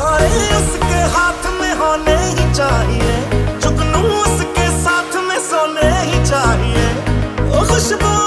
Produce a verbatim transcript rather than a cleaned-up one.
तारे उसके हाथ में होने ही चाहिए, जुगनू उसके साथ में सोने ही चाहिए। ओ खुशबू